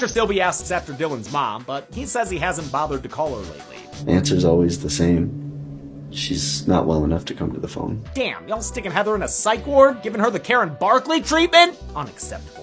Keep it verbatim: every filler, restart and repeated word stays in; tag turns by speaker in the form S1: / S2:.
S1: Doctor Silby asks after Dylan's mom, but he says he hasn't bothered to call her lately.
S2: The answer's always the same. She's not well enough to come to the phone.
S1: Damn, y'all sticking Heather in a psych ward? Giving her the Karen Barkley treatment? Unacceptable.